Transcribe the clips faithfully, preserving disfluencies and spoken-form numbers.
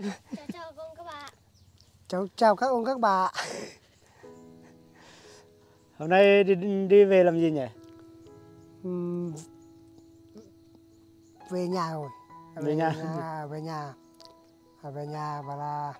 Chào chào con các bạn. Cháu chào các ông các bà. Hôm nay đi, đi về làm gì nhỉ? Uhm, về nhà rồi. Về, Về nhà. nhà, về nhà, à, về nhà và là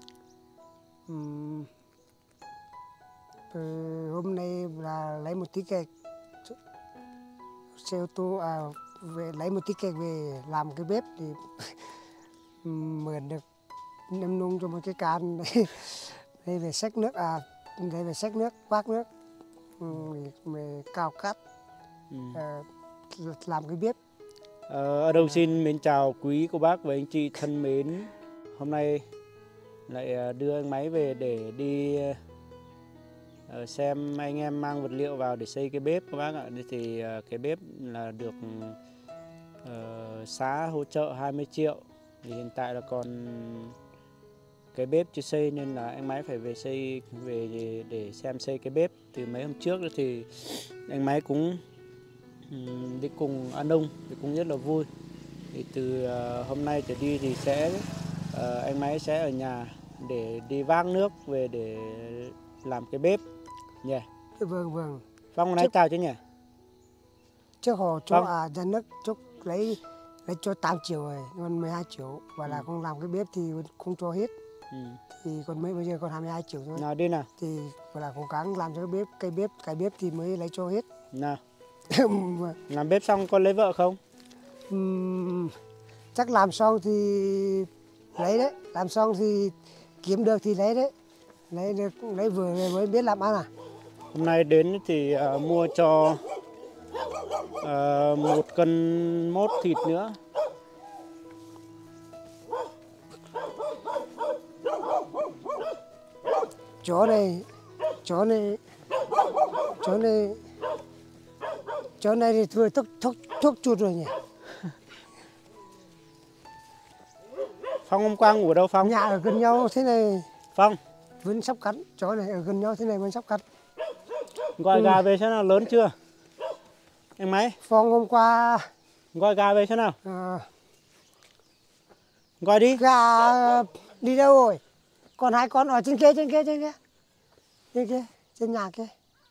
um, ừ, hôm nay là lấy một tí kẹt xe ô tô, à, về lấy một tí kẹt về làm cái bếp thì mượn được nêm nung cho một cái can đây về xách nước, à đây về xách nước, vác nước, về cào cắt, Ừ. à, làm cái bếp. Ờ, ở đâu xin mến chào quý cô bác và anh chị thân mến. Hôm nay lại đưa anh Máy về để đi uh, xem anh em mang vật liệu vào để xây cái bếp các bác ạ. Thì uh, cái bếp là được uh, xã hỗ trợ hai mươi triệu. Thì hiện tại là còn cái bếp chưa xây nên là anh Máy phải về xây về để, để xem xây cái bếp. Từ mấy hôm trước thì anh Máy cũng um, đi cùng anh Đông thì cũng rất là vui. Thì từ uh, hôm nay trở đi thì sẽ uh, anh Máy sẽ ở nhà để đi vác nước về để làm cái bếp nhỉ. Yeah. Vâng vâng. Phong nói chào chứ nhỉ. Trước họ cho Vâng. à ra nước chúc lấy lấy cho tám triệu rồi, còn mười hai triệu và Ừ. là không làm cái bếp thì không cho hết. Ừ. Thì còn mấy bây giờ còn hai mươi hai triệu thôi. Nào đi nào. Thì và là cố gắng làm cho cái bếp, cây bếp, cái bếp thì mới lấy cho hết. Nào. Làm bếp xong con lấy vợ không? Uhm, chắc làm xong thì lấy đấy, làm xong thì kiếm được thì lấy đấy, lấy được lấy vừa mới biết làm ăn à. Hôm nay đến thì uh, mua cho uh, một cân mốt thịt nữa. Chó này, chó này, chó này, chó này thì vừa thuốc thuốc thuốc chuột rồi nhỉ. Phong hôm qua ngủ ở đâu Phong? Nhà ở gần nhau thế này. Phong Vẫn sắp cắn, chó này ở gần nhau thế này vẫn sắp cắn. gọi Ừ. gà về xem nào, lớn chưa? Anh Máy. Phong hôm qua Gọi gà về xem nào. à, Gọi đi. gà đi đâu rồi? Còn hai con ở trên kia, trên kia, trên kia, trên kia, trên nhà kia.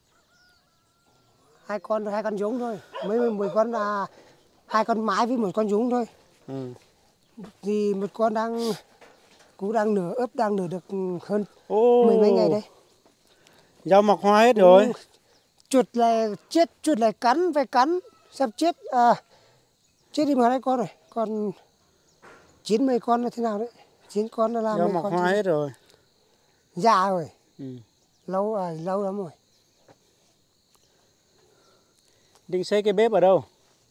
Hai con, hai con giống thôi. Mấy mười con là hai con mái với một con giống thôi. Ừ. Thì một con đang cũng đang nửa ấp, đang nửa được hơn Ô, mười mấy ngày đây. rau mọc hoa hết rồi. Ừ. Chuột là chết, chuột là cắn, phải cắn, sắp chết, à, chết đi mà hai con rồi. Còn chín mươi con là thế nào đấy? Chín con là làm Rau mấy mọc con hoa thì... hết rồi. Già rồi. Ừ. Lâu à, lâu lắm rồi. Định xây cái bếp ở đâu?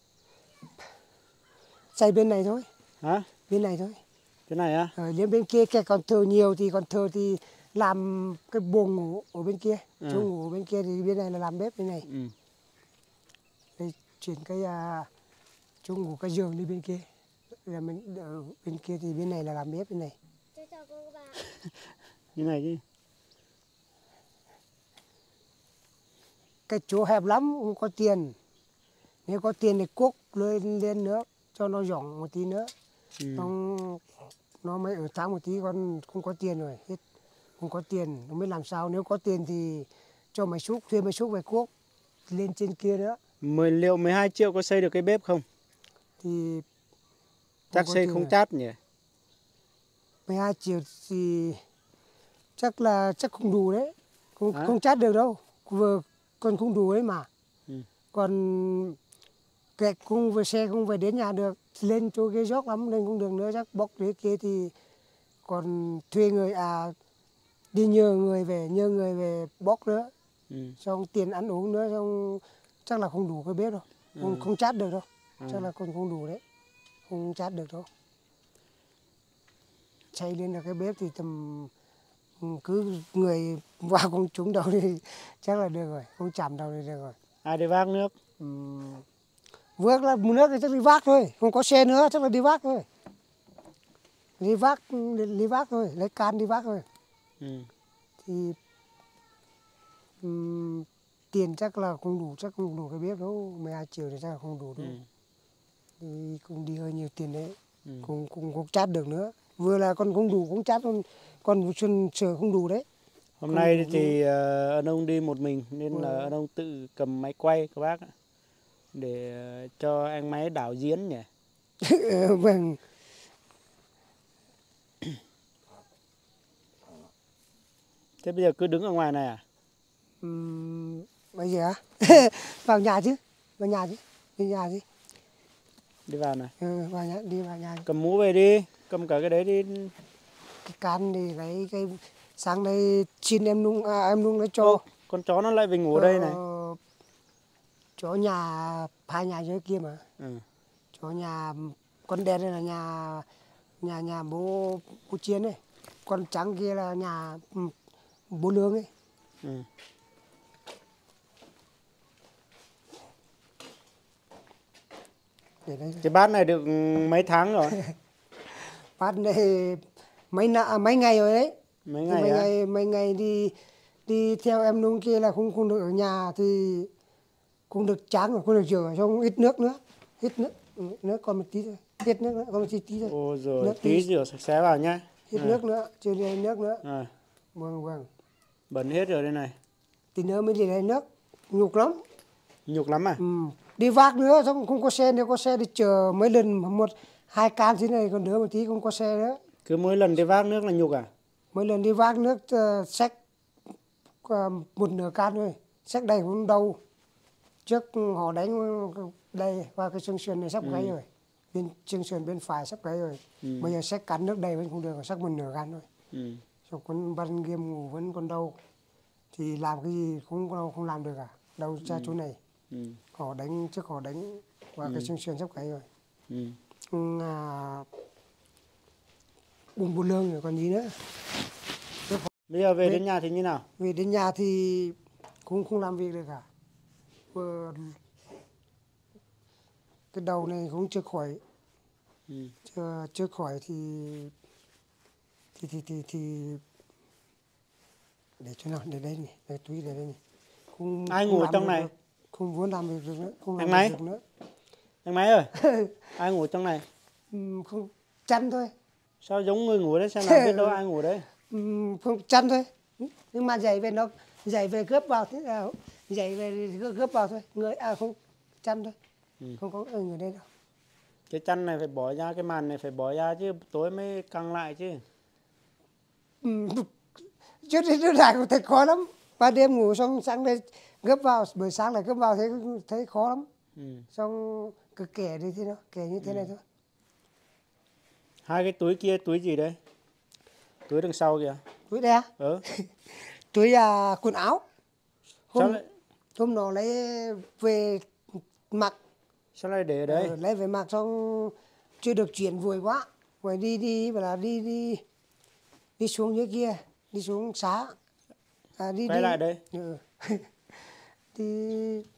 Xây bên này thôi. Hả? Bên này thôi. Cái này á? Ở đến bên kia kẻ còn thờ nhiều thì còn thờ thì làm cái buồng ngủ ở bên kia. Ừ. Chỗ ngủ ở bên kia thì bên này là làm bếp bên này. Ừ. Đây chuyển cái à, chỗ ngủ cái giường đi bên kia. Là mình ở bên kia thì bên này là làm bếp bên này. Chào chào con các bạn. Như này chứ. Cái chỗ hẹp lắm, không có tiền. Nếu có tiền thì cuốc lên lên nữa cho nó rộng một tí nữa. Ừ. Nó, nó mới ở tháng một tí, còn không có tiền rồi hết. Không có tiền, nó mới làm sao. Nếu có tiền thì cho máy xúc, thuê máy xúc về cuốc lên trên kia nữa. Mười liệu mười hai triệu có xây được cái bếp không? Thì Chắc xây không chát nhỉ? mười hai triệu thì chắc là chắc không đủ đấy. Không, à? không chát được đâu. Vừa còn không đủ đấy mà. Ừ. Còn kẹt không về xe không về đến nhà được. Lên chỗ ghế dốc lắm nên không được nữa. Chắc bóc ghế kia thì còn thuê người, à đi nhờ người về, nhờ người về bóc nữa. Ừ. Xong tiền ăn uống nữa, xong chắc là không đủ cái bếp đâu. Không, Ừ. không chát được đâu. Ừ. Chắc là còn không đủ đấy. Không chát được đâu. Xây lên là cái bếp thì tầm cứ người vào không trúng đầu thì chắc là được rồi, không chạm đầu thì được rồi. Ai đi vác nước? Uhm, vác là nước thì chắc đi vác thôi, không có xe nữa chắc là đi vác thôi. Đi vác, đi, đi vác thôi, lấy can đi vác thôi. Ừ. Thì um, tiền chắc là không đủ, chắc không đủ cái bếp đâu, mười hai triệu thì chắc là không đủ đâu. Ừ. Thì cũng đi hơi nhiều tiền đấy, Ừ. cũng cũng không chát được nữa. vừa là con không đủ cũng chát, con con xuân sửa không đủ đấy. Hôm Không nay đủ thì ờ, anh ông đi một mình nên là Ừ. anh ông tự cầm máy quay các bác ạ, để ờ, cho anh máy đảo diễn nhỉ. Vâng. Thế bây giờ cứ đứng ở ngoài này à? Ừm, bây giờ á? Vào nhà chứ, vào nhà chứ, đi nhà chứ. Đi vào này. Ừ, vào nhà, đi vào nhà. Cầm mũ về đi, cầm cả cái đấy đi. Cái can thì lấy cái sáng đây xin em nung à, em nung nó cho. Ô, con chó nó lại về ngủ ở đây này. Ờ, chỗ nhà hai nhà dưới kia mà. Ừ. Chỗ nhà con đen đây là nhà nhà nhà bố bố Chiến ấy, con trắng kia là nhà ừ, bố Lương ấy. Ừ. Để đây. Cái bát này được mấy tháng rồi? Bát này mấy nạ, mấy ngày rồi đấy. Mấy Thì ngày mấy á? ngày mấy ngày đi đi theo em nung kia là không không được ở nhà thì cũng được tráng rồi, không được rửa, xong ít nước nữa, ít nước nước còn một tí thôi, ít nước nữa còn một tí tí thôi. Ôi rồi Nước tí thì- rửa sạch sẽ vào nhá. Ít À. nước nữa, chưa đi lấy nước nữa. À, Vâng vâng. bẩn hết rồi đây này. Tí nữa mới đi lấy nước, nhục lắm. Nhục lắm à? Ừ. Đi vác nữa, xong không có xe, nếu có xe thì chờ mấy lần một hai can thế này, còn đỡ một tí không có xe nữa. Cứ mỗi lần đi vác nước là nhục à? Mấy lần đi vác nước uh, xách uh, một nửa can thôi, xách đầy cũng đau. Trước họ đánh đây qua cái xương sườn này sắp gáy rồi, bên xương sườn bên phải sắp gáy rồi. Ừ. Bây giờ xách cắn nước đầy vẫn không được, xách một nửa can thôi. Ừ. Xong con ban game ngủ vẫn còn đau, thì làm cái gì cũng không, không làm được cả, đau ra chỗ này. Ừ. Họ đánh trước họ đánh qua cái xương sườn sắp gáy rồi. Ừ. Ừ, à, bùng bù lương rồi còn gì nữa. Bây giờ về đến nhà thì như nào? Về đến nhà thì cũng không làm việc được cả. Vừa cái đầu này cũng chưa khỏi, Ừ. chưa, chưa khỏi thì thì thì thì, thì để chỗ nào, để đây này, để túi để đây này. Không, Ai không ngủ làm trong việc này? được, không muốn làm việc được nữa, không làm Anh Máy? việc được nữa. Anh Máy ơi, ai ngủ trong này? Ừm, không chăn thôi. Sao giống người ngủ đấy, xem nào biết đâu ai ngủ đấy. Ừm, không chăn thôi, nhưng mà giày về nó giày về gấp vào thế nào, giày về thì gấp gấp vào thôi, người à không chăn thôi. Ừ. Không có người ở đây đâu. Cái chăn này phải bỏ ra, cái màn này phải bỏ ra chứ, tối mới căng lại chứ. Ừm, chứ thì nó lại cũng thấy khó lắm, ban đêm ngủ xong sáng đây gấp vào, buổi sáng lại gấp vào thấy thấy khó lắm. Ừ. Xong cứ kẻ đi thế đó, kẻ như thế này thôi. Hai cái túi kia túi gì đấy? Túi đằng sau kìa. Túi đây à? Ừ. Túi à, quần áo. Sao Hôm, lại hôm nọ lấy về mặc, sao lại để ở đây? ờ, lấy về mặc xong chưa được chuyển vội quá, rồi đi đi và là đi đi đi xuống dưới kia, đi xuống xá, à, đi Quay đi lại đây. Ừ. đi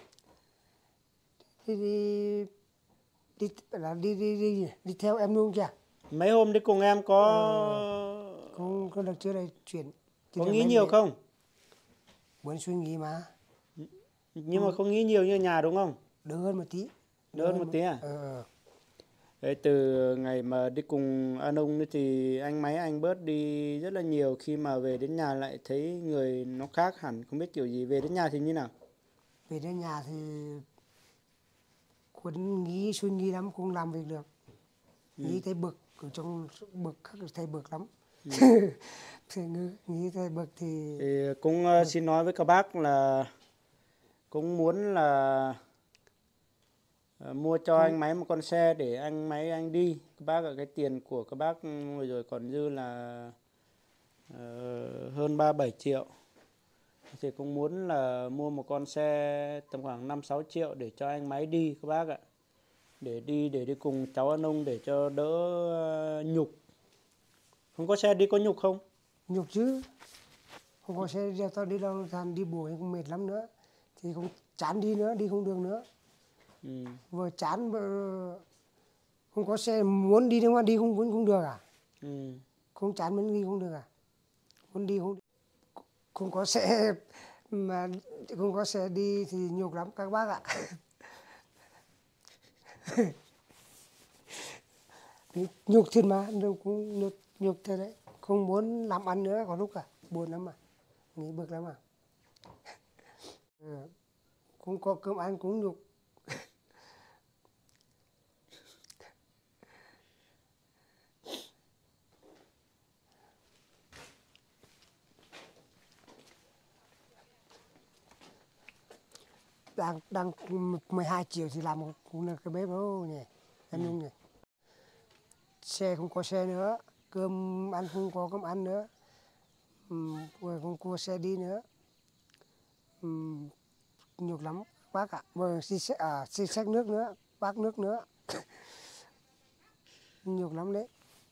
đi đi đi là đi đi đi đi theo em luôn kìa. Mấy hôm đi cùng em có Không có được chưa đây chuyển. Thì có là nghĩ lấy nhiều về. không? Muốn suy nghĩ mà Nhưng mà không nghĩ nhiều như nhà đúng không? đỡ hơn một tí. Đỡ hơn một tí à? Ờ. Đấy, từ ngày mà đi cùng anh ông ấy thì anh Máy anh bớt đi rất là nhiều, khi mà về đến nhà lại thấy người nó khác hẳn, không biết kiểu gì. Về đến nhà thì như nào? Về đến nhà thì Quân nghĩ suy nghĩ lắm, không làm việc được. Nghĩ thấy bực, ở trong bực khắc thấy bực lắm. Thì nghĩ, nghĩ thấy bực thì... Thì cũng uh, xin nói với các bác là cũng muốn là uh, mua cho anh Máy một con xe để anh Máy anh đi. Các bác ở cái tiền của các bác vừa rồi còn dư là uh, hơn ba bảy triệu. Thì cũng muốn là mua một con xe tầm khoảng năm sáu triệu để cho anh Máy đi các bác ạ. Để đi để đi cùng cháu anh ông để cho đỡ uh, nhục. Không có xe đi có nhục không? Nhục chứ. Không có xe ra tao đi đâu, thằng đi bộ cũng mệt lắm nữa. Thì cũng chán đi nữa, đi không được nữa. Ừ. Vừa chán vừa không có xe, muốn đi nhưng mà đi không, cũng không được à. Ừ. Không chán muốn đi không được à. Muốn đi không không có xe mà không có xe đi thì nhục lắm các bác ạ. nhục thịt mà đâu cũng nhục nhục thế đấy, không muốn làm ăn nữa có lúc cả buồn lắm mà, nghĩ bực lắm mà. Ừ. Cũng có cơm ăn cũng nhục. đang đang mười hai triệu thì làm một cũng là cái bếp đâu nhỉ em Nhung nhỉ. Xe không có xe nữa, cơm ăn không có cơm ăn nữa, uhm, rồi không có xe đi nữa, uhm, nhục lắm bác ạ. Rồi xì xách à, xì xách nước nữa, bác nước nữa. Nhục lắm đấy.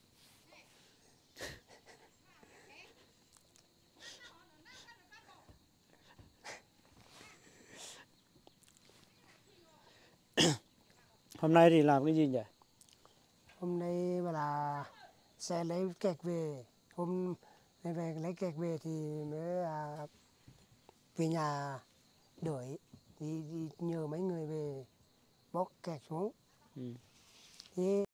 Hôm nay thì làm cái gì nhỉ? Hôm nay mà là xe lấy kẹt về, hôm nay về lấy kẹt về thì mới à, về nhà đuổi, đi, đi nhờ mấy người về bóc kẹt xuống. Ừ. Thế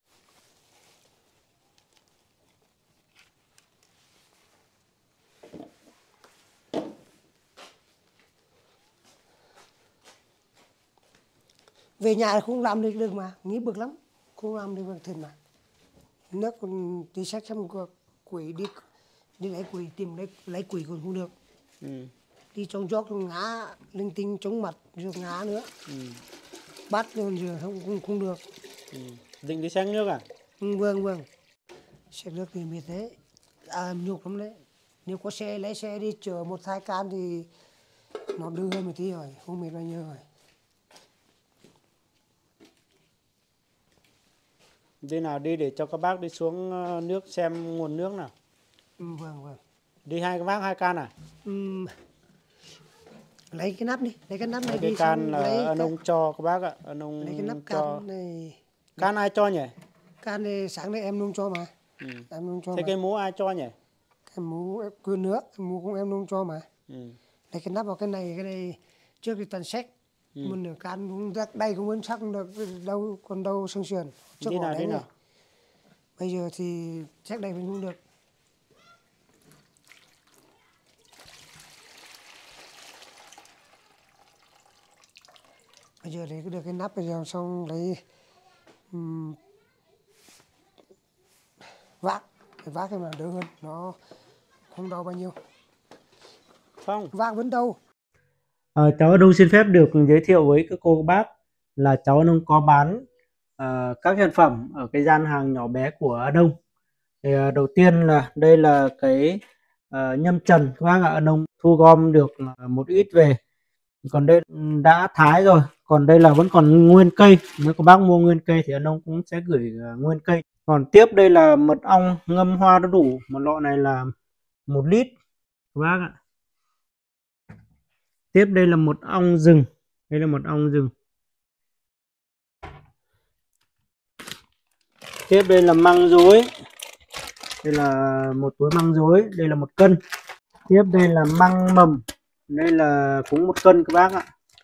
về nhà không làm được được mà, nghĩ bực lắm, không làm được được thật mà. Nước còn đi sách xong quỷ đi đi lấy quỷ tìm lấy lấy quỷ còn không được. Ừ. Đi trong gió trong ngã linh tinh chống mặt rồi ngã nữa. Ừ. Bắt rồi giờ không không, không được. Ừ. Định đi sang nước à? Ừ, vâng vâng. Xe nước thì mệt đấy, à, nhục lắm đấy. Nếu có xe lấy xe đi chở một hai can thì nó đưa hơn một tí rồi, không mệt bao nhiêu rồi. Đi nào đi để cho các bác đi xuống nước xem nguồn nước nào. Ừ, vâng vâng. Đi hai cái bác hai can à? Ừ, lấy cái nắp đi, lấy cái nắp này Cái đi. can là lấy anh cái, ông cho các bác ạ, anh ông lấy cái nắp cho. can này. Can ai cho nhỉ? Can này sáng nay em nung cho mà. Ừ. Em nung cho Thế mà. cái mũ ai cho nhỉ? Cái mũ cứ nước, mũ cũng em nung cho mà. Ừ. Lấy cái nắp vào cái này, cái này trước thì toàn sách. Ừ. Một nửa can cũng rắc đây cũng muốn sắc được đâu, còn đâu sương sườn. Đi nào đi nào. Bây giờ thì chắc đây vẫn không được. Bây giờ lấy được cái nắp bây giờ xong lấy um, vác, cái vác cái mà đỡ hơn, nó không đau bao nhiêu. Không. Vác vẫn đau. À, cháu Đông xin phép được giới thiệu với các cô các bác là cháu Đông có bán uh, các sản phẩm ở cái gian hàng nhỏ bé của Đông. Thì uh, đầu tiên là đây là cái uh, nhâm trần các bác ạ, Đông thu gom được uh, một ít về. Còn đây đã thái rồi, còn đây là vẫn còn nguyên cây. Nếu các bác mua nguyên cây thì Đông cũng sẽ gửi uh, nguyên cây. Còn tiếp đây là mật ong ngâm hoa đu đủ, một lọ này là một lít các bác ạ. Tiếp đây là mật ong rừng, đây là mật ong rừng. Tiếp đây là măng rối, đây là một túi măng rối, đây là một cân. Tiếp đây là măng mầm, đây là cũng một cân các bác ạ.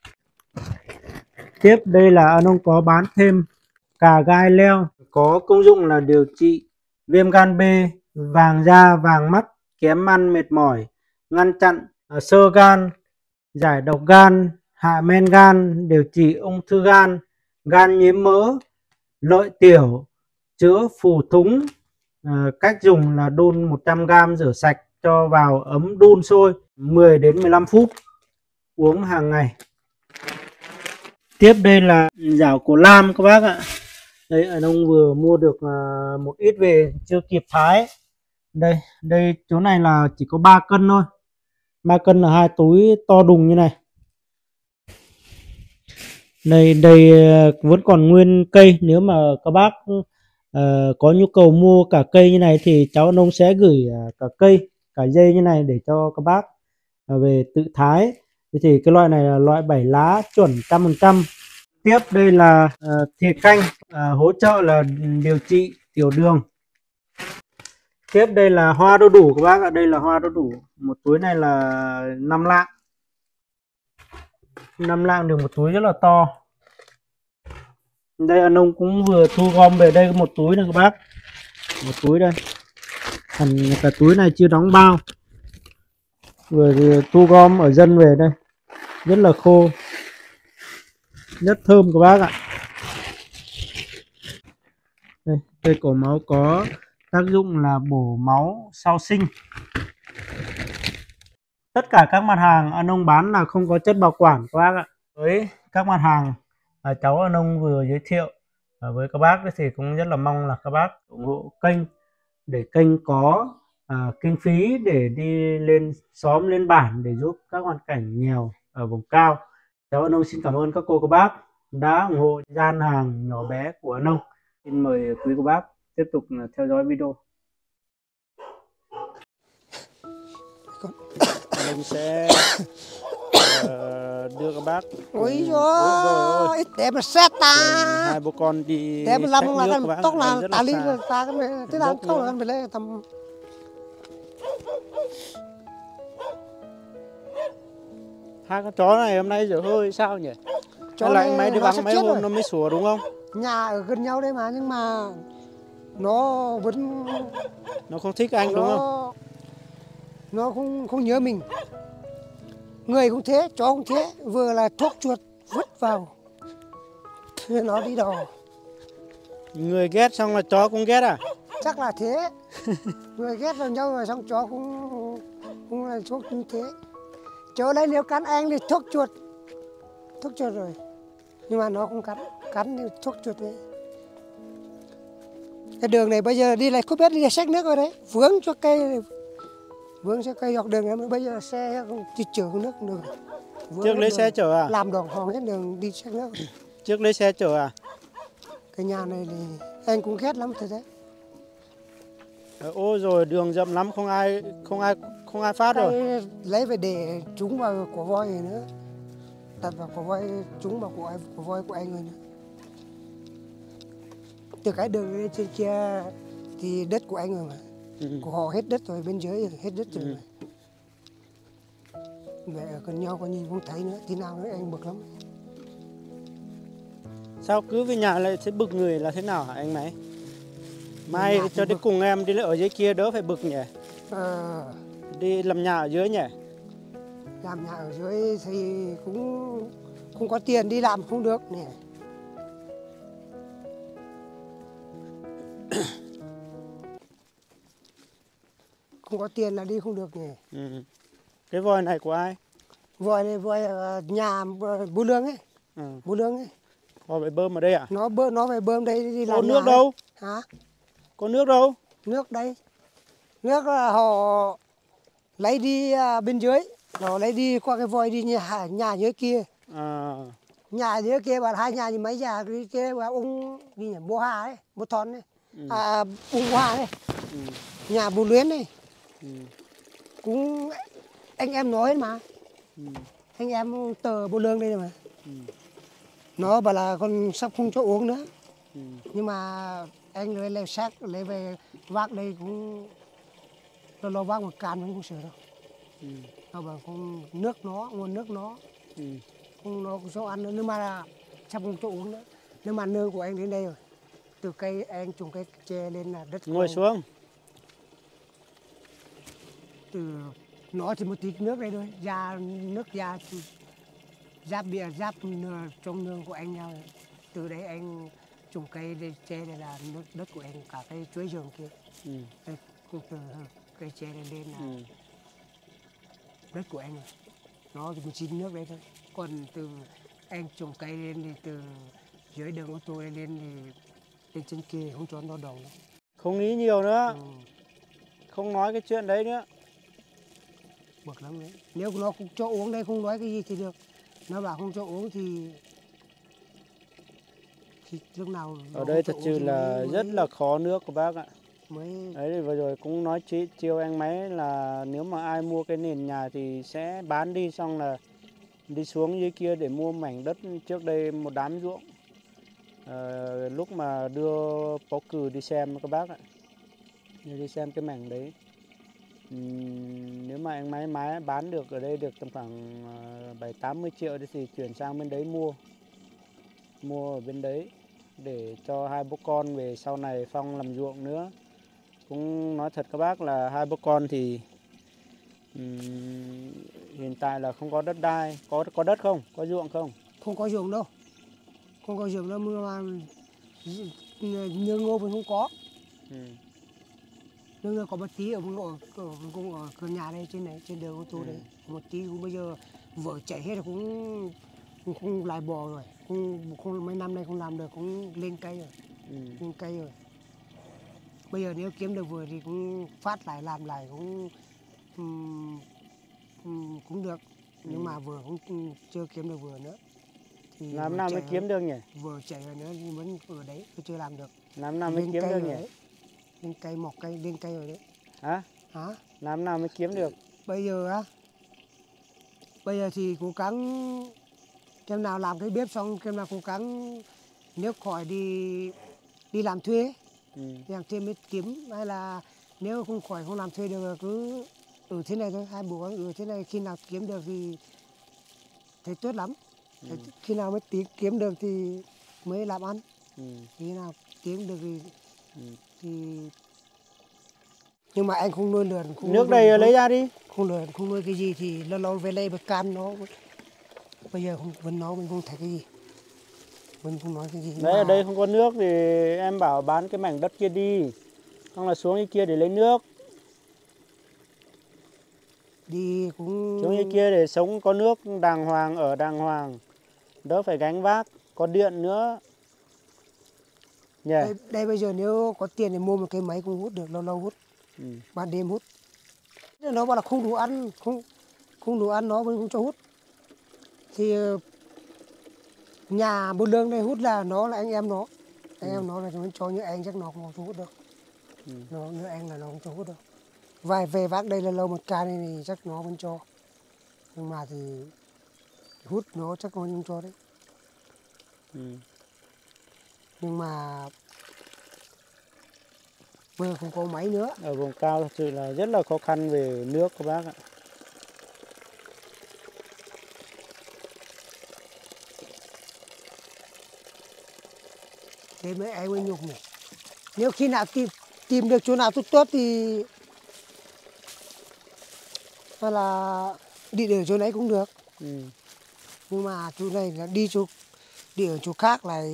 Tiếp đây là ông có bán thêm cà gai leo, có công dụng là điều trị viêm gan B, vàng da, vàng mắt, kém ăn, mệt mỏi, ngăn chặn xơ gan, giải độc gan, hạ men gan, điều trị ung thư gan, gan nhiễm mỡ, lợi tiểu, chữa phù thủng. À, cách dùng là đun một trăm gam rửa sạch cho vào ấm đun sôi mười đến mười lăm phút, uống hàng ngày. Tiếp đây là rau cổ lam các bác ạ. Đấy, anh ông vừa mua được uh, một ít về chưa kịp thái. Đây, đây chỗ này là chỉ có ba cân thôi. ba cân là hai túi to đùng như này. Đây, đây uh, vẫn còn nguyên cây. Nếu mà các bác uh, có nhu cầu mua cả cây như này thì cháu anh ông sẽ gửi uh, cả cây, cả dây như này để cho các bác uh, về tự thái. Thì cái loại này là loại bảy lá chuẩn một trăm phần trăm. Tiếp đây là uh, thìa canh, uh, hỗ trợ là điều trị tiểu đường. Tiếp đây là hoa đu đủ các bác ạ, đây là hoa đu đủ. Một túi này là năm lạng. năm lạng được một túi rất là to. Đây anh ông cũng vừa thu gom về đây một túi này các bác. một túi đây, còn cả túi này chưa đóng bao, vừa thì thu gom ở dân về đây, rất là khô, rất thơm các bác ạ. Đây, cây cổ máu có tác dụng là bổ máu sau sinh. Tất cả các mặt hàng anh ông bán là không có chất bảo quản các bác ạ. Với các mặt hàng à, cháu anh ông vừa giới thiệu à, với các bác thì cũng rất là mong là các bác ủng hộ kênh để kênh có à, kinh phí để đi lên xóm lên bản để giúp các hoàn cảnh nghèo ở vùng cao. Cháu anh ông xin cảm ơn các cô các bác đã ủng hộ gian hàng nhỏ bé của anh ông. Xin mời quý cô bác tiếp tục theo dõi video. Mình sẽ uh, đưa các bác. Ôi rồi, để mà xét ta. Hai bố con đi. Để mà làm là cái tóc là tà lý ta cái này, thế nào không là phải lấy tầm. Hai con chó này hôm nay giờ hơi sao nhỉ? Chó này mấy đi vắng mấy hôm rồi. Nó mới sủa đúng không? Nhà ở gần nhau đấy mà, nhưng mà nó vẫn nó không thích anh nó, đúng không? Nó không không nhớ mình. Người cũng thế, chó cũng thế, vừa là thuốc chuột vứt vào thì nó đi đò. Người ghét xong là chó cũng ghét à? Chắc là thế. Người ghét vào nhau rồi xong chó cũng cũng là thuốc như thế. Chó đây nếu cắn anh thì thuốc chuột, thuốc chuột rồi, nhưng mà nó không cắn, cắn thì thuốc chuột đấy. Cái đường này bây giờ đi lại không biết đi xách nước rồi đấy, vướng cho cây, vướng cho cây dọc đường này, bây giờ xe không đi chở nước được. Trước lấy xe chở à? Làm đòn hòn hết đường đi xách nước. Trước lấy xe chở à? Cái nhà này thì anh cũng ghét lắm thật đấy. Ôi rồi đường rộng lắm, không ai không ai không ai phát rồi. Lấy về để trúng vào của voi này nữa, đặt vào của voi, trúng vào của, của voi của anh rồi nữa. Từ cái đường lên trên kia thì đất của anh rồi mà, ừ. Của họ hết đất rồi, bên dưới hết đất rồi. Ừ. Vậy ở gần nhau có nhìn không thấy nữa, tí nào nữa anh bực lắm. Sao cứ về nhà lại thấy bực người là thế nào hả anh Máy? Mai cho đi cùng em đi ở dưới kia đỡ phải bực nhỉ? Ờ. Đi làm nhà ở dưới nhỉ? Làm nhà ở dưới thì cũng không có tiền đi làm không được nè. Không có tiền là đi không được nhỉ. Ừ. Cái voi này của ai? Voi này voi ở nhà bố Lương ấy. Ừ. Bố Lương ấy. Voi phải bơm ở đây à? Nó bơm nó phải bơm đây đi làm. Có nước đâu? Hả? Có nước đâu? Nước đây. Nước là họ lấy đi bên dưới, họ lấy đi qua cái voi đi nhà, nhà dưới kia. À. Nhà dưới kia bà hai nhà thì mấy nhà dưới kia bà ông gì nhỉ, bố Hà ấy, bố Thon ấy. Ừ. À, ông bố Hà ấy. Ừ. Nhà bố Luyến ấy. Ừ. Cũng anh em nói mà. Ừ. Anh em tờ bố Lương đây mà. Ừ. Nó bảo là con sắp không cho uống nữa. Ừ. Nhưng mà anh lấy lấy xác lấy về vác đây cũng nó lo vác một can cũng không sửa đâu. Ừ. Nó bảo không nước nó, nguồn nước nó. Ừ. Không nó cũng cho ăn nữa, nhưng mà sắp không cho uống nữa. Nhưng mà nương của anh đến đây rồi. Từ cây anh trồng cây tre lên là đất. Ngồi xuống. Từ nó chỉ một tí nước đây thôi, ra nước ra giáp bìa giáp trong nương của anh nhau. Từ đấy anh trồng cây đây, tre đây là nước đất của anh, cả cây chuối giường kia. Ừ. Đây, từ cây tre này lên là ừ. đất của anh rồi. Nó chỉ một chín nước đấy thôi. Còn từ anh trồng cây lên thì từ dưới đường ô tô lên thì lên trên kia không cho nó đồng. Không nghĩ nhiều nữa. Ừ. Không nói cái chuyện đấy nữa. Bực lắm đấy. Nếu nó không cho uống đây không nói cái gì thì được. Nó bảo không cho uống thì thì lúc nào ở đây thật sự là mới, rất là khó nước của bác ạ. Mới... Đấy thì vừa rồi cũng nói chị chiêu anh Máy là nếu mà ai mua cái nền nhà thì sẽ bán đi, xong là đi xuống dưới kia để mua mảnh đất trước đây một đám ruộng. À, lúc mà đưa bó cừ đi xem các bác ạ, đi xem cái mảnh đấy. Uhm, nếu mà anh Máy Máy bán được ở đây được tầm khoảng bảy tám mươi triệu thì chuyển sang bên đấy mua mua ở bên đấy để cho hai bố con về sau này Phong làm ruộng nữa. cũng nói thật các bác là hai bố con thì ừm, hiện tại là không có đất đai, có có đất không, có ruộng không? Không có ruộng đâu, không có ruộng đâu mà nhờ ngô vẫn không có. Ừ. Nương có một tí ở vùng ở, ở, vùng ở cửa nhà đây trên này trên đường ô tô Ừ. đấy một tí cũng bây giờ vợ chạy hết rồi cũng cũng không lại bò rồi không không mấy năm nay không làm được cũng lên cây rồi Ừ. lên cây rồi bây giờ nếu kiếm được vừa thì cũng phát lại làm lại cũng um, um, cũng được nhưng Ừ. mà vừa cũng chưa kiếm được vừa nữa thì Làm vừa nào mới chạy kiếm rồi, được nhỉ? vừa chạy rồi nữa nhưng vẫn ở đấy tôi chưa làm được. Làm nào mới Lên kiếm cây được rồi nhỉ? đấy lên cây mọc cây lên cây rồi đấy. Hả? Hả? Làm nào mới kiếm được? Bây giờ á, bây giờ thì cố gắng kem nào làm cái bếp xong kem nào cố gắng nếu khỏi đi đi làm thuê, Ừ. đi làm thuê mới kiếm hay là nếu không khỏi không làm thuê được cứ ở thế này thôi, hai bố con ở thế này khi nào kiếm được thì thấy tốt lắm. Ừ. Thấy khi nào mới tí kiếm được thì mới làm ăn, Ừ. khi nào kiếm được thì, Ừ. thì nhưng mà anh không nuôi được, không Nước nuôi đây được, lấy ra đi. không nuôi không nuôi cái gì thì lâu lâu về đây một can nó bây giờ không vẫn nói mình không thấy cái gì mình không nói cái gì Đấy, mà ở đây không có nước thì em bảo bán cái mảnh đất kia đi, không là xuống cái kia để lấy nước, đi cũng xuống cái kia để sống có nước đàng hoàng, ở đàng hoàng, đỡ phải gánh vác, có điện nữa nhỉ. đây, đây bây giờ nếu có tiền thì mua một cái máy cũng hút được, lâu lâu hút, Ừ. ban đêm hút. Nó bảo là không đủ ăn, không không đủ ăn nó vẫn không cho hút. Thì nhà bố lương đây hút là nó là anh em nó, anh Ừ. em nó là vẫn cho như anh chắc nó không cho hút đâu. Ừ. Nó như anh là nó không cho hút đâu. Vài về vác đây là lâu một ca này thì chắc nó vẫn cho. Nhưng mà thì hút nó chắc nó không cho đấy. Ừ. Nhưng mà bây giờ không có máy nữa. Ở vùng cao thật sự là rất là khó khăn về nước các bác ạ. Thế mới anh mới nhục này. Nếu khi nào tìm, tìm được chỗ nào tốt tốt thì hay là đi ở chỗ đấy cũng được. Ừ. Nhưng mà chỗ này là đi chỗ đi ở chỗ khác là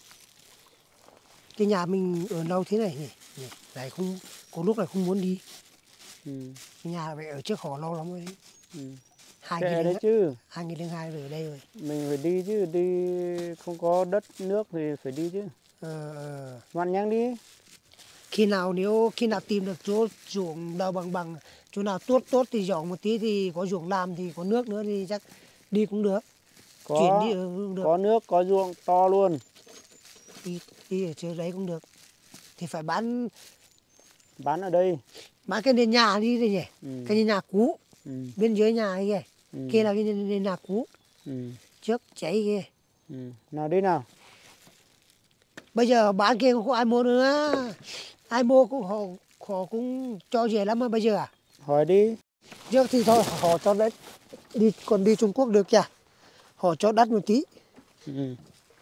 cái nhà mình ở lâu thế này nhỉ, lại không có lúc này không muốn đi. Ừ. Cái nhà phải ở trước họ lâu lắm rồi đấy. Ừ. Hai Kệ nghìn đấy 零 chứ, hai nghìn零hai về ở đây rồi. mình phải đi chứ, đi không có đất nước thì phải đi chứ. Ờ, ờ. Ngoan nhăng đi. Khi nào nếu khi nào tìm được chỗ ruộng đâu bằng bằng chỗ nào tốt tốt thì dọn một tí thì có ruộng làm thì có nước nữa thì chắc đi cũng được. Chuyển Có, đi cũng được. có nước, có ruộng to luôn. Đi, đi ở chỗ đấy cũng được. Thì phải bán Bán ở đây. bán cái nền nhà đi đây nhỉ. Ừ. Cái nền nhà cũ. Ừ. Bên dưới nhà ấy kìa. Ừ. Kia là cái nền, nền nhà cũ. Ừ. Trước cháy kia. Ừ. Nào đi nào. Bây giờ bán kia không có ai mua nữa. Ai mua cũng họ, họ cũng cho rẻ lắm mà bây giờ à. Hỏi đi. Trước thì thôi họ cho đất đi còn đi Trung Quốc được kìa. Họ cho đắt một tí. Ừ.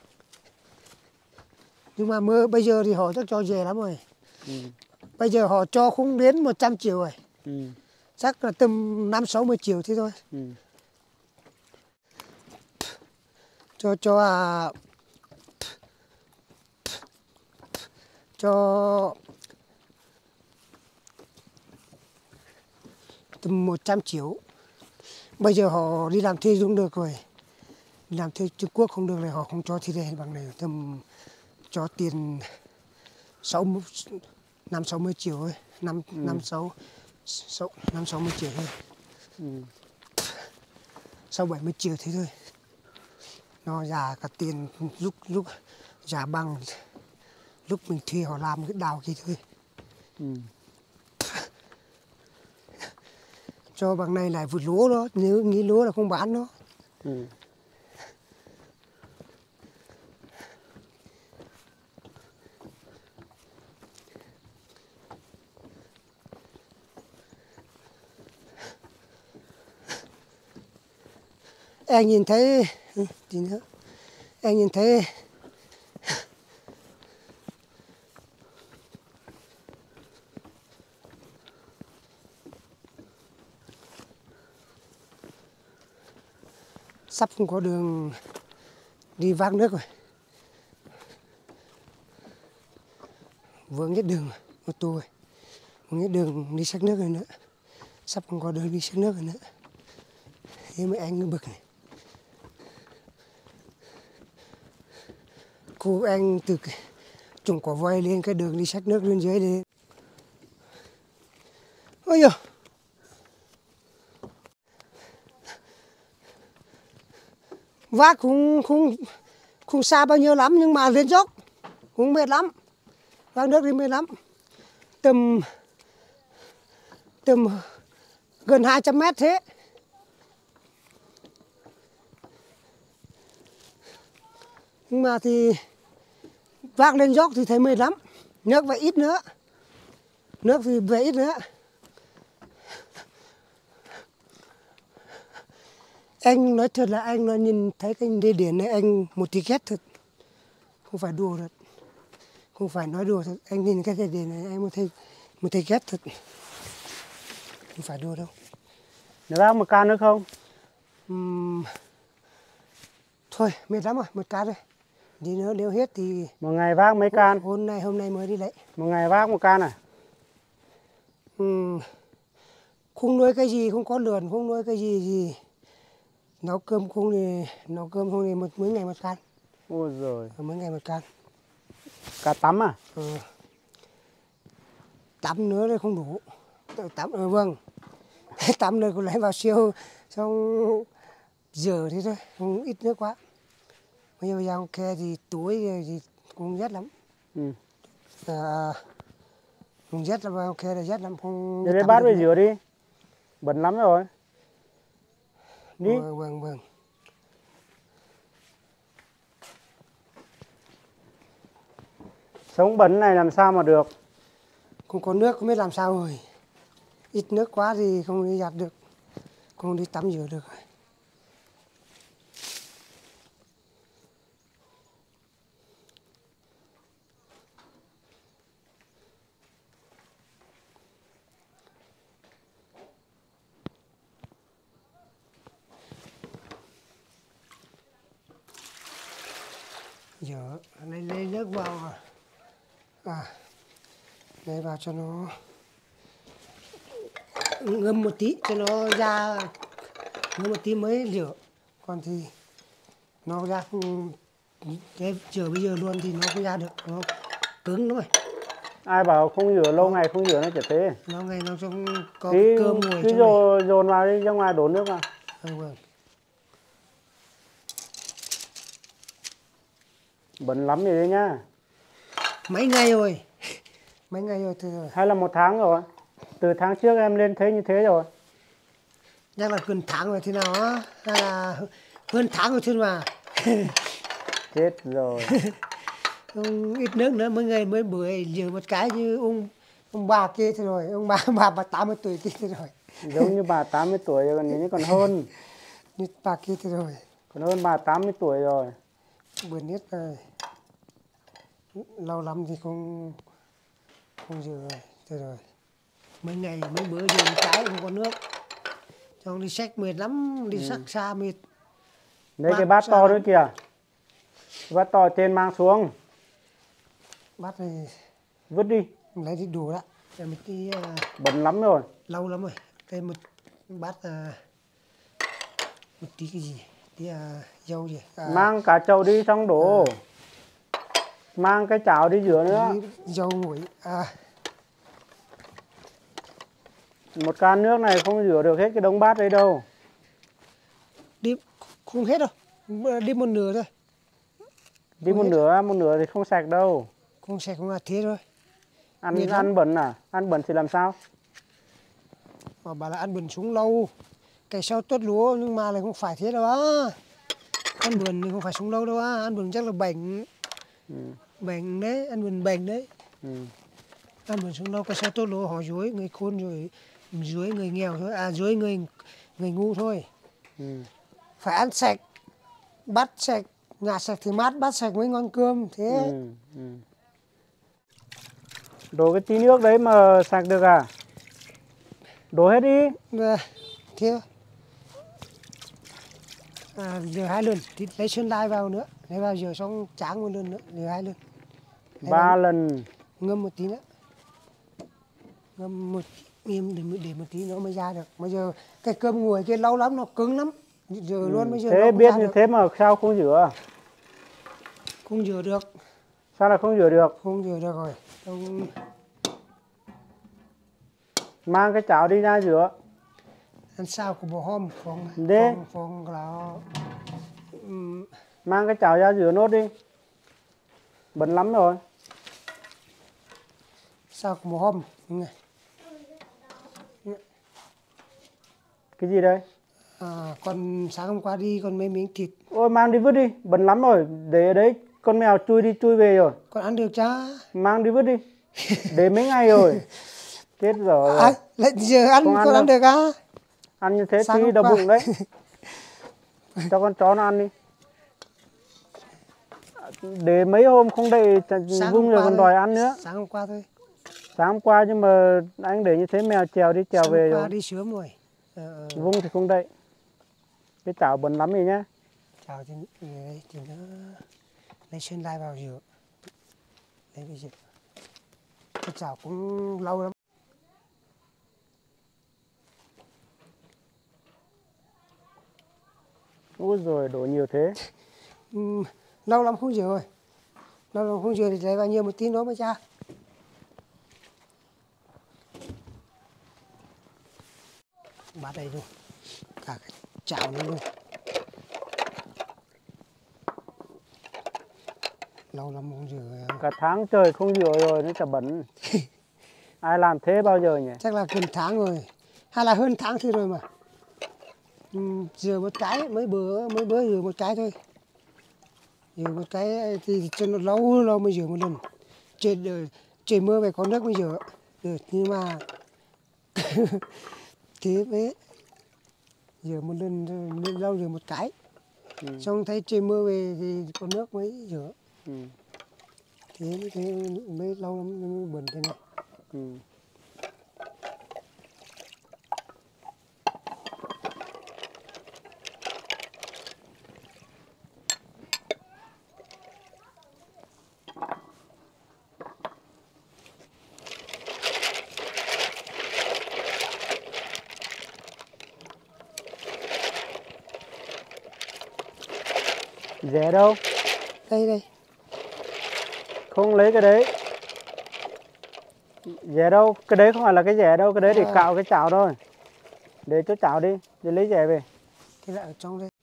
Nhưng mà mưa bây giờ thì họ chắc cho rẻ lắm rồi. Ừ. Bây giờ họ cho không đến một trăm triệu rồi. Ừ. Chắc là tầm năm sáu mươi triệu thế thôi. Ừ. Cho cho à, cho tầm một trăm triệu. Bây giờ họ đi làm thuê cũng được rồi. Đi làm thuê Trung Quốc không được thì họ không cho thì đây bằng này tầm cho tiền sáu năm sáu mươi triệu thôi, năm Ừ. năm sáu sáu năm sáu mươi triệu thôi, Ừ. sáu bảy mươi triệu thế thôi. Nó giả cả tiền lúc lúc giả bằng lúc mình thuê họ làm cái đào kia thôi. Ừ. Cho bằng này lại vượt lúa đó, nếu nghĩ lúa là không bán nó. Ừ. Anh nhìn thấy gì nữa? Anh nhìn thấy sắp không có đường đi vác nước rồi. Vướng hết đường ô tô rồi, vướng hết đường đi xách nước rồi nữa, sắp không có đường đi xách nước rồi nữa. Thế mấy anh cứ bực này. Cô anh từ trùng quả voi lên cái đường đi xách nước lên dưới đi. Ôi giời. Vác cũng không không xa bao nhiêu lắm nhưng mà lên dốc cũng mệt lắm. Vác nước đi mệt lắm. Tầm tầm gần hai trăm mét thế. Nhưng mà thì vác lên dốc thì thấy mệt lắm. Nước phải ít nữa. Nước thì về ít nữa. Anh nói thật là anh nó nhìn thấy cái đê biển này anh một tí ghét thật. Không phải đùa thật. Không phải nói đùa thật. Anh nhìn cái đê biển này anh một thấy một tí ghét thật. Không phải đùa đâu. Được vác một can nữa không? Uhm, thôi mệt lắm rồi, một can rồi. Đi nữa nếu hết thì Một ngày vác mấy can? Hôm nay hôm nay mới đi lấy. Một ngày vác một can à? Uhm, không nuôi cái gì, không có lợn, không nuôi cái gì gì. Nấu cơm không thì nấu cơm không thì một mấy ngày một can. Ôi giời. Mấy ngày một can. Cá tắm à? Ừ. Tắm nữa thì không đủ. Tắm ừ, vâng. Tắm nữa cũng lấy vào siêu xong giờ thế thôi, không ít nước quá. Bây giờ vào khe thì túi thì cũng rét lắm. Ừ. À, cũng rét là vào khe là rét lắm không. Để lấy bát về rửa đi. Bẩn lắm rồi. Đi. Vâng vâng vâng. Sống bẩn này làm sao mà được. Không có nước không biết làm sao rồi. Ít nước quá thì không đi giặt được. Không đi tắm rửa được. Giờ lấy, lấy nước vào. À, lấy vào cho nó ngâm một tí cho nó ra, ngâm một tí mới rửa. Còn thì nó ra không, cái rửa bây giờ luôn thì nó không ra được, nó cứng thôi. Ai bảo không rửa lâu ngày không rửa nó chả thế. Lâu ngày nó trong có Tí, cơm ngồi tí trong dồn, dồn vào đi, ra ngoài đổ nước vào. Vâng vâng. Bẩn lắm rồi đấy nhá. Mấy ngày rồi. Mấy ngày rồi từ rồi. Hay là một tháng rồi. Từ tháng trước em lên thấy như thế rồi. Chắc là gần tháng rồi thế nào á. Hay là hơn tháng rồi thế mà. Chết rồi. Ông ít nước nữa mấy ngày mới bưởi rửa một cái như ông ông bà kia thế rồi. Ông bà bà bà tám mươi tuổi kia thế rồi. Giống như bà tám mươi tuổi rồi, còn nếu còn hơn. Như bà kia thế rồi. Còn hơn bà tám mươi tuổi rồi. Bưởi nít rồi. Lâu lắm thì không không rửa rồi. Thế rồi. Mấy ngày mấy bữa rửa một cái không có nước. Xong đi xách mệt lắm, đi xách xa mệt. Đây cái Mang bát xa to lắm. nữa kìa. Cái bát to trên mang xuống. Bát này Vứt đi. lấy đi đủ đó. Để một tí uh, Bẩn lắm rồi. lâu lắm rồi. Đây một bát uh, một tí cái gì? Tí uh, dâu gì? À, Mang cả chậu đi xong đổ. À. Mang cái chảo đi rửa nữa. Dâu nguội. À. Một can nước này không rửa được hết cái đống bát đấy đâu. Đi không hết đâu. Đi một nửa thôi. Đi một nửa, một nửa thì không sạch đâu. Không sạch không là thế thôi. Ăn ăn bẩn à? Ăn bẩn thì làm sao? Mà bảo là ăn bẩn xuống lâu. Cái sau tuốt lúa nhưng mà lại không phải thế đâu á. Ăn bẩn thì không phải xuống lâu đâu á. Ăn bẩn chắc là bệnh. Ừ. Bệnh đấy, ăn bẩn bệnh đấy. Ừ. Ăn bẩn xuống lâu cái sau tốt lúa họ dối người khôn rồi. Dưới người nghèo thôi. À dưới người người ngu thôi. Ừ. Phải ăn sạch. Bát sạch. Nhà sạch thì mát, bát sạch mới ngon cơm. Thế. Ừ. Ừ. Đổ cái tí nước đấy mà sạch được à? Đổ hết đi. À, thế À, rửa hai lần thì lấy sơn lai vào nữa, lấy vào rửa xong tráng một lần nữa, rửa hai lần. Lấy ba vào, lần. ngâm một tí nữa, ngâm một im để để một tí nữa mới ra được. Bây giờ cái cơm nguội kia lâu lắm nó cứng lắm, rửa Ừ. luôn bây giờ Thế nó không biết ra như được. thế mà sao không rửa? Không rửa được, Sao lại không rửa được? không rửa được rồi. Không... Mang cái chảo đi ra rửa. Ăn sao của bộ hôm phong Đi. phong phong là um, Mang cái chảo ra rửa nốt đi. Bẩn lắm rồi. sao của bộ hôm. Cái gì đây? À, còn sáng hôm qua đi còn mấy miếng thịt. Ôi mang đi vứt đi, bẩn lắm rồi. Để ở đấy, con mèo chui đi chui về rồi. Còn ăn được cha. Mang đi vứt đi. Để mấy ngày rồi. Chết rồi. À, lại giờ ăn Không ăn còn đâu. ăn được á? Ăn như thế Sáng tí hôm đau qua. bụng đấy. Cho con chó nó ăn đi. Để mấy hôm không đậy Sáng vung hôm rồi qua còn thôi. đòi ăn nữa. Sáng hôm qua thôi. Sáng hôm qua nhưng mà anh để như thế mèo trèo đi trèo Sáng về hôm qua rồi. đi sớm rồi. Ờ, ờ. Vung thì không đậy. Cái chảo bẩn lắm rồi nhá. Chào thì, thì, thì nó lấy sơn lai vào rửa. Đấy bây giờ. Cái chảo cũng lâu lắm. Ôi rồi đổ nhiều thế. Ừ, lâu lắm không rửa rồi. Lâu lắm không rửa thì lấy vào nhiều một tí nữa mới ra. Bát đây luôn. Cả cái chảo này luôn. Lâu lắm không rửa. Cả tháng trời không rửa rồi nó chả bẩn. Ai làm thế bao giờ nhỉ? Chắc là gần tháng rồi. Hay là hơn tháng thì rồi mà. Ừ, rửa một cái, mấy bữa mấy bữa rửa một cái thôi. Rửa một cái thì cho nó lâu lâu mới rửa một lần. Trời, trời mưa về có nước mới rửa được, nhưng mà thế mới rửa một lần nên lâu rửa một cái. Ừ. Xong thấy trời mưa về thì có nước mới rửa. Ừ. Thế mới thế mới lâu lắm mới bẩn thế này. Ừ. Rẻ đâu? Đây đây. Không lấy cái đấy. Rẻ đâu? Cái đấy không phải là cái rẻ đâu. Cái đấy để À. cạo cái chảo thôi. Để cho chảo đi. Để lấy rẻ về. Thế là ở trong đây.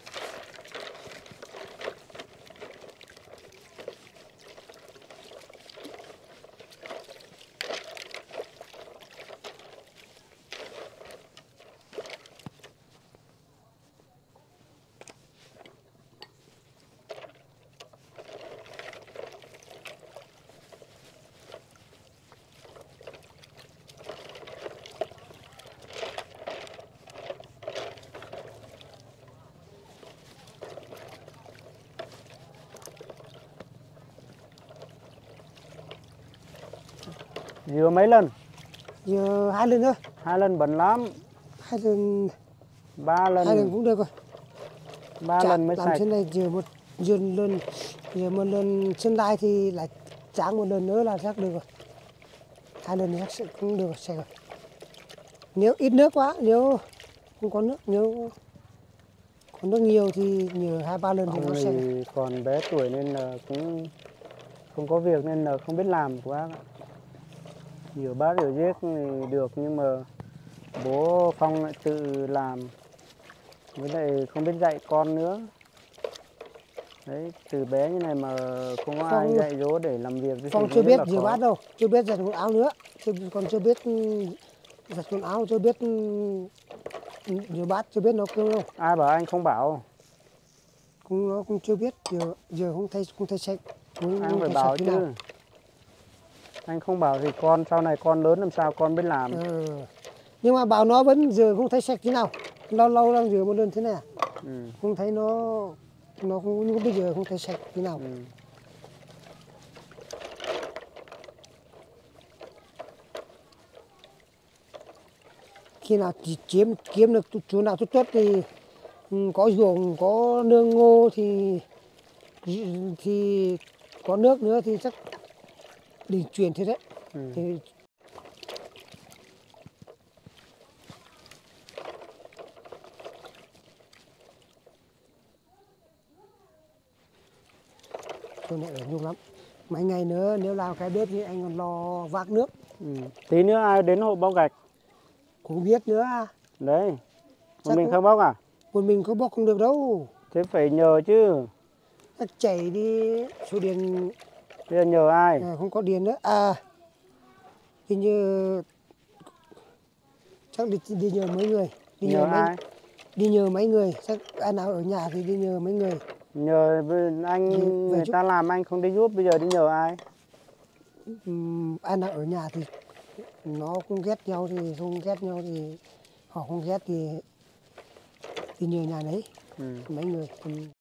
Rửa mấy lần? Giờ hai lần thôi. Hai lần bẩn lắm. Hai lần Ba lần. hai lần cũng được rồi. Ba Chả, lần mới làm sạch. thế này rửa một rửa lần rửa một lần chân đai thì lại tráng một lần nữa là chắc được rồi. Hai lần thì chắc sẽ cũng được rồi, sạch rồi. Nếu ít nước quá, nếu không có nước, nếu có nước nhiều thì nhờ hai ba lần thì Ông nó sạch. này còn bé tuổi nên là cũng không có việc nên là không biết làm của bác ạ. Rửa bát rửa giếc thì được nhưng mà bố Phong lại tự làm. Với lại không biết dạy con nữa. Đấy, từ bé như này mà không có ai Phong- dạy dỗ để làm việc thì Phong cũng chưa rất biết là rửa khó. bát đâu, chưa biết giặt quần áo nữa, chưa, còn chưa biết giặt quần áo, chưa biết rửa bát, chưa biết nấu cơm đâu. Ai bảo anh không bảo? Cũng nó cũng chưa biết, giờ giờ không thấy không thấy sạch. Không, Anh không phải thấy bảo sạch thế chứ. nào. Anh không bảo thì con sau này con lớn làm sao con biết làm. Ừ. Nhưng mà bảo nó vẫn giờ không thấy sạch thế nào. Lâu lâu đang rửa một lần thế này à? Ừ. Không thấy nó nó không như bây giờ không thấy sạch thế nào. Ừ. Khi nào chỉ kiếm kiếm được chỗ nào tốt tốt thì Ừ, có ruộng, có nương ngô thì thì có nước nữa thì chắc định chuyển thế đấy. Ừ. Thì chỗ này ở nhung lắm. Mấy ngày nữa nếu làm cái bếp thì anh còn lo vác nước. Ừ. Tí nữa ai đến hộ bóc gạch. Cũng biết nữa. Đấy. Một Chắc mình cũng- không bóc à? Một mình không bóc không được đâu. Thế phải nhờ chứ. Chắc chảy đi số điện. Bây giờ nhờ ai? À, không có điện nữa. À, hình như chắc đi, đi nhờ mấy người. Đi Nhờ mấy, ai? Đi nhờ mấy người. Chắc ai nào ở nhà thì đi nhờ mấy người. Nhờ bên anh Về- về người giúp. ta làm anh không đi giúp, bây giờ đi nhờ ai? Ừm, ai nào ở nhà thì nó cũng ghét nhau thì không ghét nhau thì họ không ghét thì thì nhờ nhà đấy Ừ. mấy người. Ừm.